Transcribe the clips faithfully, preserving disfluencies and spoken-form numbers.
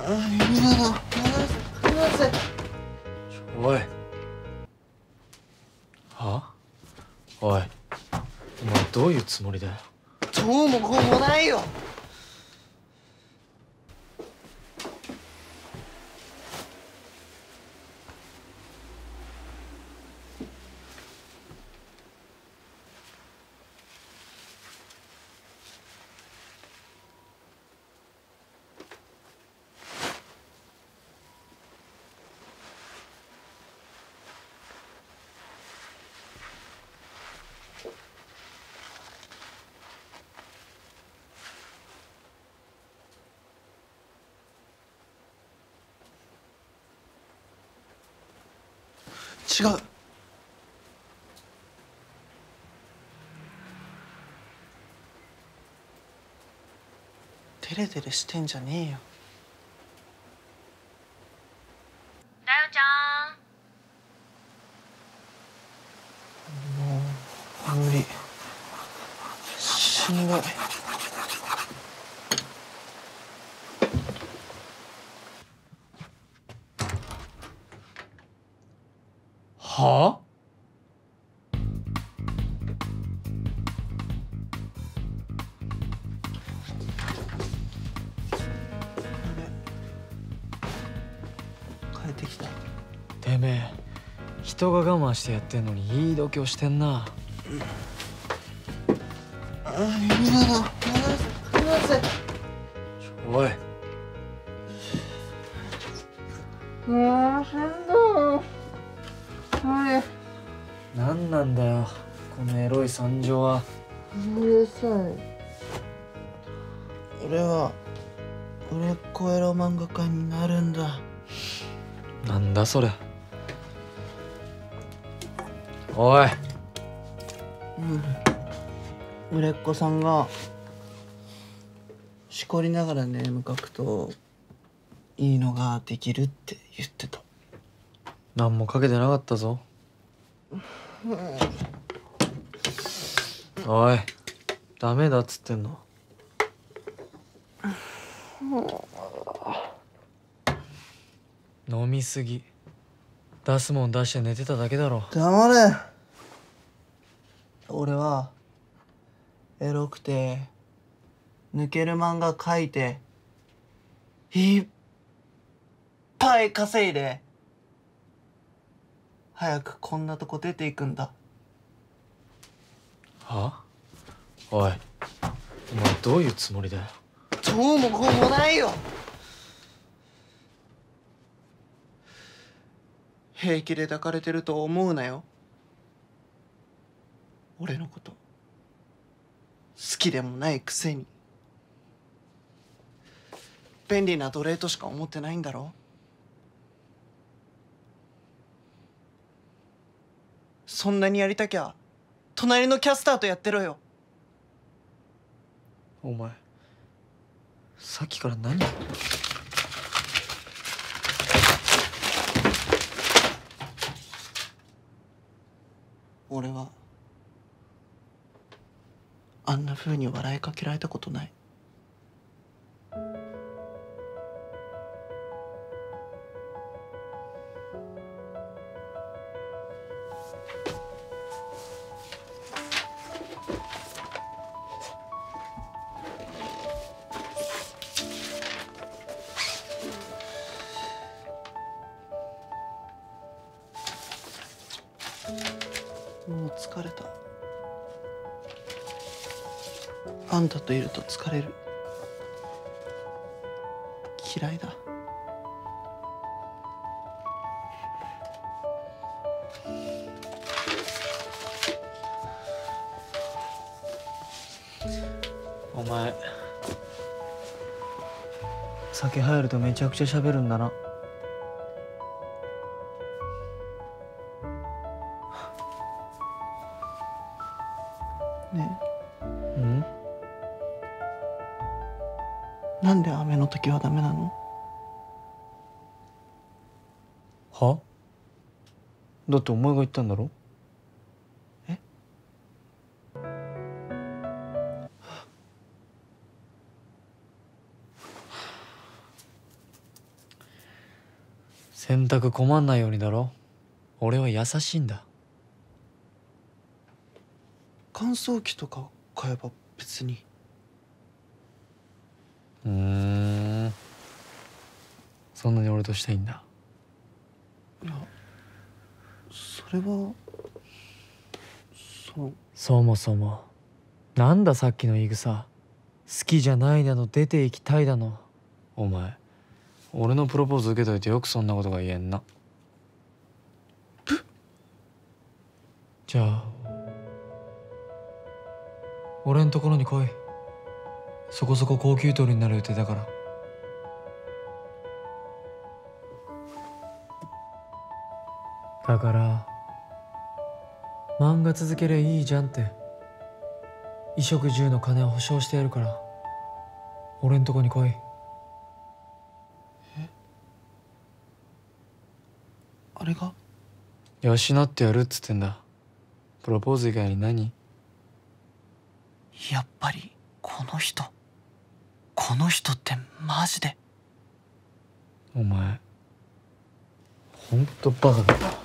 今の離せ。 おい。は？おい、お前どういうつもりだよ。 どうもこうもないよ。違う。テレテレしてんじゃねえよ。 だよちゃん。 もう無理。しんどい。 はあ？ 帰ってきた。 てめえ、人が我慢してやってんのにいい度胸してんな。 あ、今の離せ。 おい。 もうしんどい。無理。 なんなんだよ、このエロい惨状は。 うるさい。俺は売れっ子エロ漫画家になるんだ。 なんだそれ。おい。 うん。売れっ子さんがしこりながらネーム書くといいのができるって言ってた。 何もかけてなかったぞ。おい、ダメだっつってんの。飲みすぎ。出すもん出して寝てただけだろ。 黙れ。俺はエロくて抜ける漫画描いていっぱい稼いで早くこんなとこ出ていくんだ。 は？おい、お前どういうつもりだよ。 どうもこうもないよ。平気で抱かれてると思うなよ。俺のこと好きでもないくせに。便利な奴隷としか思ってないんだろ。そんなにやりたきゃ隣のキャスターとやってろよ。 お前さっきから何？ 俺はあんな風に笑いかけられたことない。もう疲れた。あんたといると疲れる。嫌いだ。 お前酒入るとめちゃくちゃ喋るんだな。 ねうん？ え、なんで雨の時はダメなの？ は？だってお前が言ったんだろ。 え？ 洗濯困んないようにだろ。俺は優しいんだ。 乾燥機とか買えば別に。 うーん、そんなに俺としたいんだ。 いや、それはそのそもそもなんださっきの言い草。好きじゃないだの出て行きたいだの。お前俺のプロポーズ受けといてよくそんなことが言えんな。じゃあ俺んところに来い。そこそこ高級取りになる予定だから。だから漫画続けりゃいいじゃんって。衣食住の金を保証してやるから俺んとこに来い。 あれが養ってやるっつってんだ。プロポーズ以外に何？ やっぱりこの人この人ってマジで。 お前ほんとバカだな。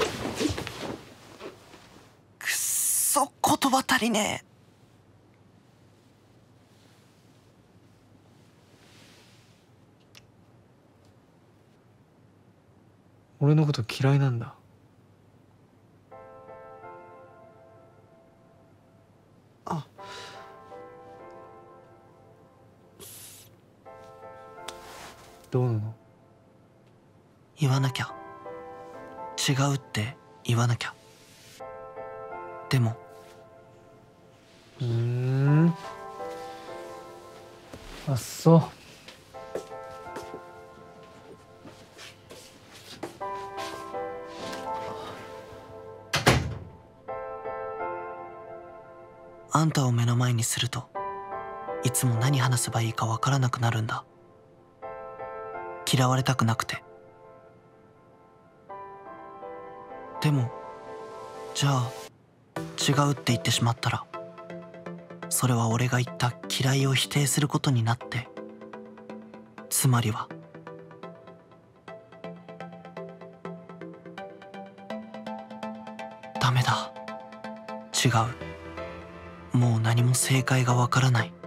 くっそ言葉足りねえ。 俺のこと嫌いなんだ。 あ、 どうなの？ 言わなきゃ。違うって言わなきゃ。でもうーん、あっそう。 あんたを目の前にするといつも何話せばいいかわからなくなるんだ。嫌われたくなくて。でもじゃあ違うって言ってしまったらそれは俺が言った嫌いを否定することになって、つまりはダメだ。違う。もう何も正解がわからない。